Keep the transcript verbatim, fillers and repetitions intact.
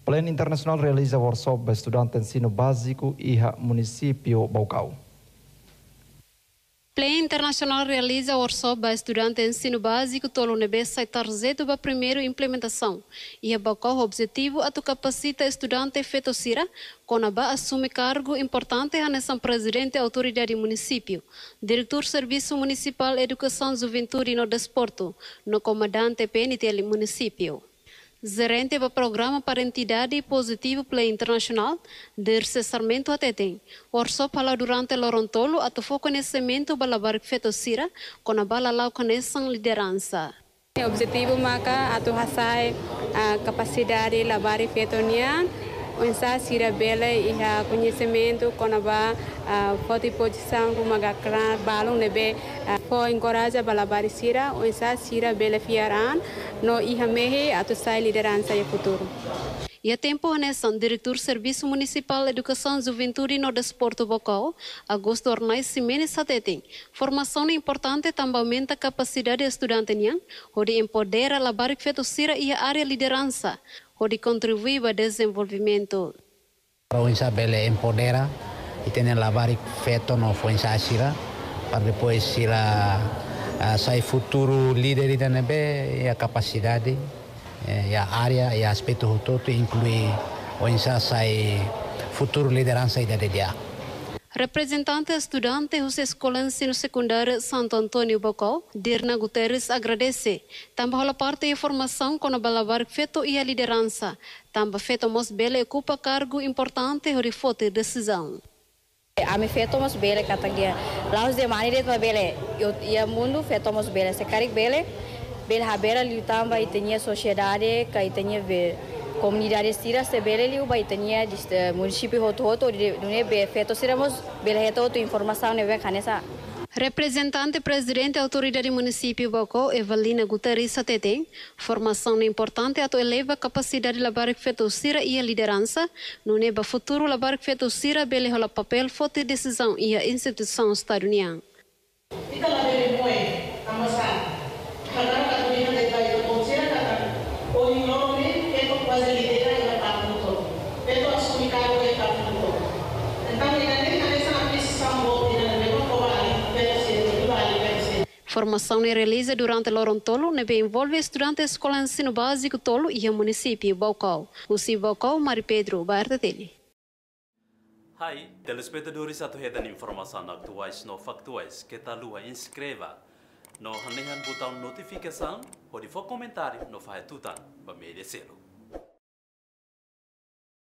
Plan Internacional realiza workshop para estudantes de ensino básico e município Baucau. Plan Internacional realiza workshop para estudantes de ensino básico tolo nebe sai tarzeto para primeiro implementação e a Baucau objetivo a tu capacita estudante feito sira com a ba assume cargo importante a nessa presidente autoridade município, diretor serviço municipal educação juventude e no desporto, no comandante P N T município. Gerente do programa para entidade positivo Plan Internacional, de cessamento até tem. Workshop lá durante Lorontolo, a tu conhecimento bala barco feito sira, com a bala lá conhecem liderança. O objetivo maka a tu hasai a capacidade labar feito nian, onsa sira bela e a conhecimento com a ba foto posição com uma gran balão nebe for encoraja bala bar sira, onsa sira bela fiaran. No iha mehe atau sai liderança e futuro. E a tempo nessa diretor Serviço Municipal Educação Juventude no Desporto Baucau, Augusto Ornais Simenes Satetem. Formação importante também aumenta a capacidade estudante niang, onde empodera a labar feito sira e a área liderança, onde contribui para o desenvolvimento. Para Isabel empodera e tem a labar feito no Fuensa sira, para depois sira Uh, sai futuro líder da nebe e a capacidade e a área e aspecto todo inclui onde sai futuro liderança da D D A. Representante estudante da Escola Ensino Secundário Santo Antônio Baucau, Dirna Guterres agradece. Também a parte de formação com a balabar feito e a liderança. Também feito mos bela ocupa cargo importante de foto decisão. Ami fetomos bele kata dia. Laos de maneira de bele. Eu ia mundo fetomos bele. Se carik bele, bele habera liutam vai tinha sociedade, kai tinha comunidade stira se bele liu vai tinha município hoto hoto ne be feto siramos bele heto tu informação ne ve khanesa. Representante presidente da autoridade município Baucau, Evalina Guterres Satetem, formação importante a eleva a capacidade de labar feito sira e a liderança, no neba futuro labar feito sira bele rola papel forte decisão e a instituição estaduniana. Formação é realiza durante Lorontolo, nebe envolve estudantes da Escola Ensino Básico Tolo e o município Baucau. O C I Baucau, Mari Pedro, Bairro dele. Hai, telespectadores atu hedan informação atuais no factuais que tá lua inscreva no hanehan botão notificação ou de for comentário no faz tutan ba media selo.